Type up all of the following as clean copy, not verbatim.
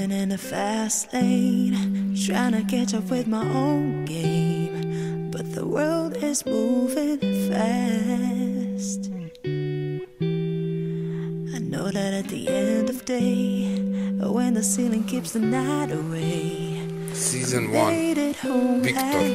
Living in a fast lane, trying to catch up with my own game, but the world is moving fast. I know that at the end of day, when the ceiling keeps the night away, Season 1, Victor.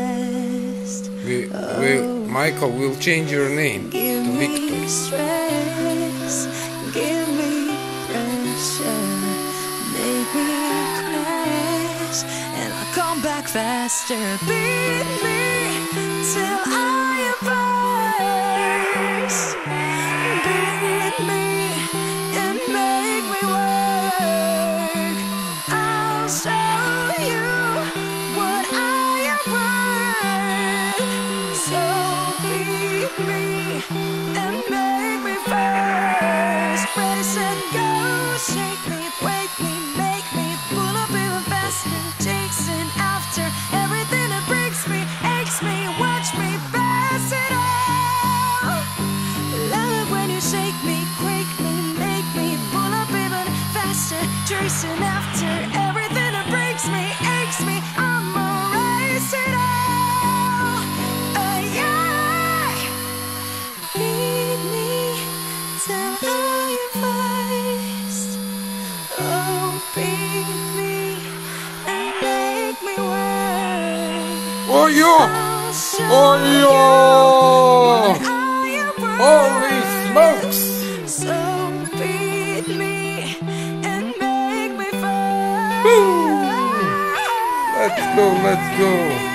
Michael will change your name to Victor. Stress, give me pressure, make me crash, and I'll come back faster. Beat me till I am burst. Beat me and make me work. I'll show you what I am worth. So beat me and make me first. Ready, set, go. Shake me, wake me, make me pull up even faster. Chasing after everything that breaks me, aches me. Watch me pass it all. Love it when you shake me, quake me, make me pull up even faster. Chasing after everything that breaks me, aches me. I'ma race it all. Yeah. Beat me till I am first. Oh, beat me and make me work. Oh yo! I'll show Oh yo! what I am worth. Holy smokes! So beat me and make me first. Let's go, let's go.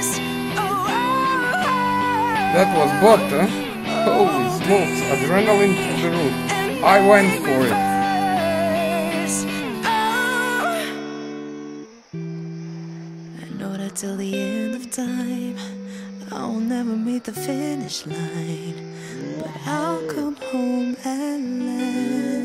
That was bot, huh? Holy smokes, adrenaline through the roof. I went for it. I know that till the end of time, I'll never meet the finish line, but I'll come home at last.